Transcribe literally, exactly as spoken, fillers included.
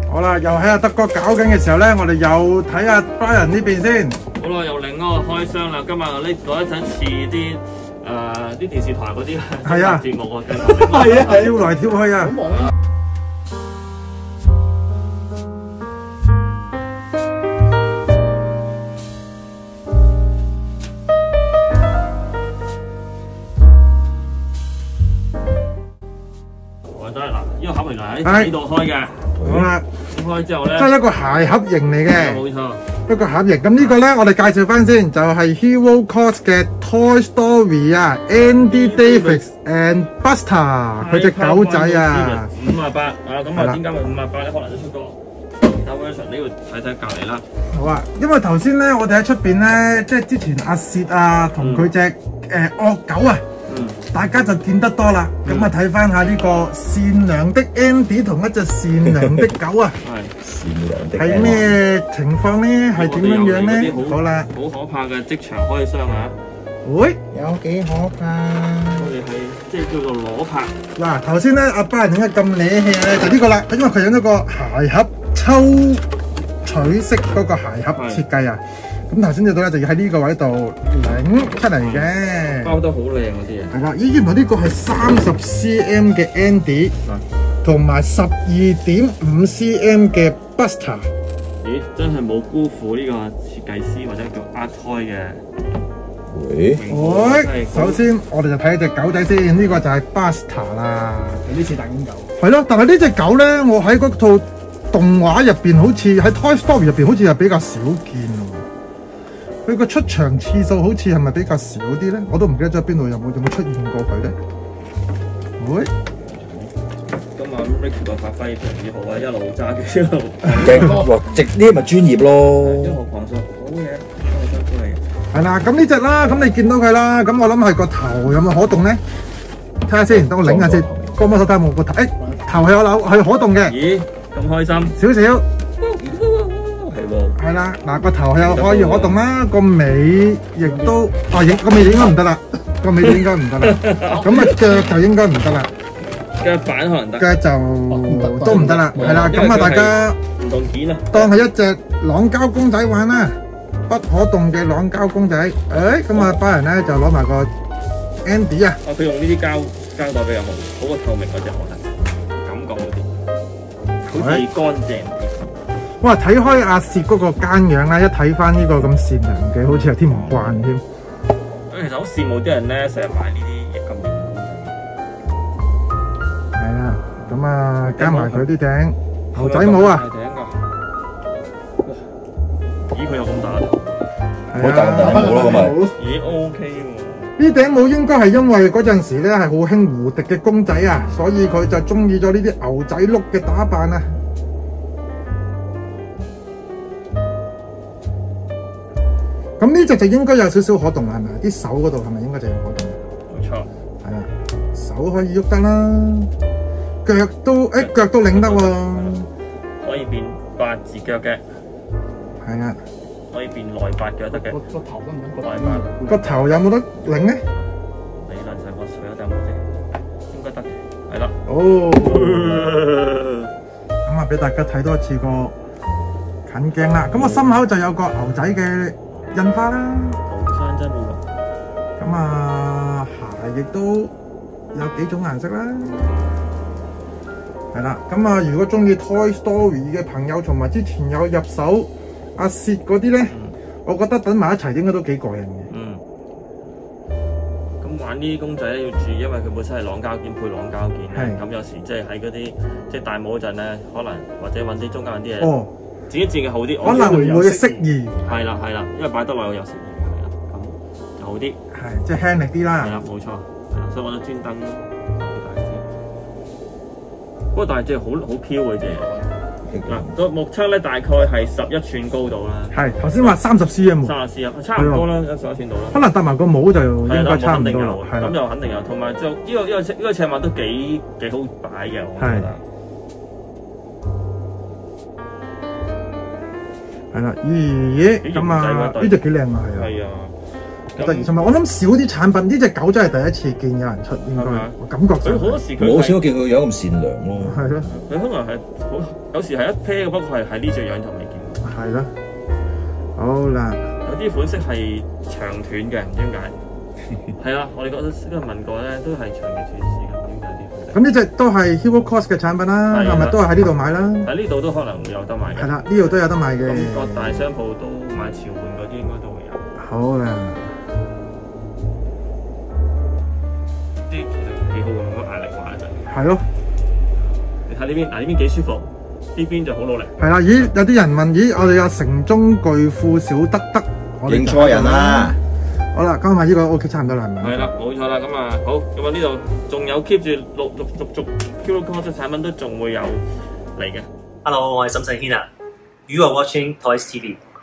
好啦，又喺阿德哥搞緊嘅時候咧，我哋又睇下 Brian 呢邊先。 好啦，又另一個開箱啦。今日呢嗰一陣似啲誒啲電視台嗰啲係啊節目啊， 係啊，跳來跳去啊！ 我覺得嗱，呢個盒原來喺呢度開嘅。 好啦， 開之後咧， 即係一個鞋盒型嚟嘅。 冇錯。 一個盒型，咁呢個咧，我哋介紹翻先，就係 Hero Cos 嘅 Toy Story 啊 ，Andy Davis and Buster 佢隻狗仔啊， 五啊八啊，咁啊點解會五啊八咧？可能都出過其他 version，呢個睇睇隔離啦。 好啊，因為頭先咧，我哋喺出邊咧，即係之前阿薛啊同佢隻誒惡狗啊。大家就見得多啦，咁啊睇翻下呢個善良的 Andy 同一隻善良的狗啊， 係善良的係咩情況咧？係點樣樣咧？好啦， 好可怕嘅職場開箱啊！ 喂，有幾可怕？ 我哋係即係叫做裸拍。 嗱，頭先咧阿爸點解咁瀨氣咧？就呢個啦，因為佢有一個鞋盒抽取式嗰個鞋盒設計啊。咁頭先見到咧，就要喺呢個位度擰出嚟嘅， 包得好靚嗰啲嘢。 係啦，咦，原來呢個係三十 cm 嘅 Andy， 同埋十二點五 cm 嘅 Buster。 咦，真係冇辜負呢個設計師或者叫 Art Toy 嘅。 喂喂，首先我哋就睇隻狗仔先，呢個就係 Buster 啦。 有啲似大公狗。 係咯，但係呢隻狗咧，我喺嗰套動畫入邊，好似喺 Toy Story 入邊，好似係比較少見喎。佢個出場次數好似係咪比較少啲咧？我都唔記得咗邊度有冇有冇出現過佢咧。喂， 今日 Ricky 個發揮非常之好啊，一路揸住一路勁喎，直呢咪專業咯。 一路狂速，好嘢，好辛苦嚟。 係啦，咁呢隻啦，咁你見到佢啦，咁我諗係個頭有冇可動咧？睇下先，等我擰下先。個摩手睇下冇個頭，誒頭係有扭係可動嘅。 咦，咁開心？ 少少。 係啦，嗱個頭又可以可動啦，個尾亦都，啊影個尾應該唔得啦，個尾應該唔得啦，咁啊腳就應該唔得啦， 腳板可能得， 腳就都唔得啦，係啦，咁啊大家唔同件啊， 當係一隻朗膠公仔玩啦，不可動嘅朗膠公仔，誒咁啊班人咧就攞埋個 Andy 啊， 啊佢用呢啲膠膠袋比較好，好過透明嗰隻可能，感覺好啲，好似乾淨。 哇！睇開阿薛嗰個奸樣啦，一睇翻呢個咁善良嘅，好似有啲唔慣添。 其實好羨慕啲人咧，成日買呢啲咁型嘅公仔。 係啦，咁啊加埋佢啲頂牛仔帽啊！ 咦，佢有咁大？ 好大咁大帽咯，咁咪。 咦 ，OK 喎。 呢頂帽應該係因為嗰陣時咧係好興胡迪嘅公仔啊，所以佢就中意咗呢啲牛仔碌嘅打扮啊。咁呢隻就應該有少少可動係咪？啲手嗰度係咪應該就有可動？ 冇錯， 係啊，手可以喐得啦，腳都誒腳都擰得喎， 可以變八字腳嘅， 係啊， 可以變內八腳得嘅， 個個頭都唔得， 內八個頭有冇得擰咧？ 理論上個水有隻冇啫，應該得嘅，係啦。 哦，咁啊俾大家睇多一次個近鏡啦。咁我心口就有個牛仔嘅印花啦， 紅山真面目。 咁啊鞋亦都有幾種顏色啦，係啦。咁啊，如果中意 Toy Story 嘅朋友，同埋之前有入手阿薛嗰啲咧，嗯、我覺得等埋一齊應該都幾過癮嘅。 嗯。咁玩呢啲公仔咧要注意，因為佢本身係朗膠件配朗膠件咧，咁有時即係喺嗰啲即係戴帽嗰陣咧，可能或者揾啲中間啲嘢。哦。自己自己好啲， 可能會適宜。 係啦係啦，因為擺得耐我又適宜，係啦，咁就好啲。 係，即係輕力啲啦。 係啦，冇錯，係啦，所以我都專登俾大家知。不過大隻好好飄嘅隻。嗱，個目測咧大概係十一寸高度啦。係， 頭先話三十 cm。 三十 cm，差唔多啦，一十一寸度啦。可能搭埋個帽就應該差唔多啦。 咁就肯定有，同埋就呢個呢個呢個尺碼都幾幾好擺嘅，我覺得。係啦，咦咁啊，呢隻幾靚啊，係啊，係啊， 得意。同埋我諗少啲產品，呢隻狗真係第一次見有人出，應該我感覺上佢好多時佢冇少見佢樣咁善良咯。 係咯， 佢可能係好有時係一 pair 嘅，不過係係呢隻樣就未見過。 係咯，好啦， 有啲款式係長斷嘅，唔知點解。係啦，我哋覺得都問過咧，都係長期斷市嘅，點解啲款式？ 咁呢隻都係 Hero Cos 嘅產品啦，係咪都係喺呢度買啦？ 喺呢度都可能會有得買嘅。 係啦，呢度都有得買嘅。 咁各大商鋪都買潮玩嗰啲應該都會有。 好啦， 啲其實幾好嘅，冇乜壓力玩一陣。 係咯。 你睇呢邊，嗱呢邊幾舒服，呢邊就好努力。 係啦，咦有啲人問，咦我哋阿城中巨富小德德，我哋認錯人啦。 好啦，今日呢個 OK 差唔多啦，係咪？ 係啦，冇錯啦，咁啊好，咁啊呢度仲有 keep 住陸陸續續 Hero Cos 產品都仲會有嚟嘅。 Hello，我係沈世軒啊。You are watching Toys T V。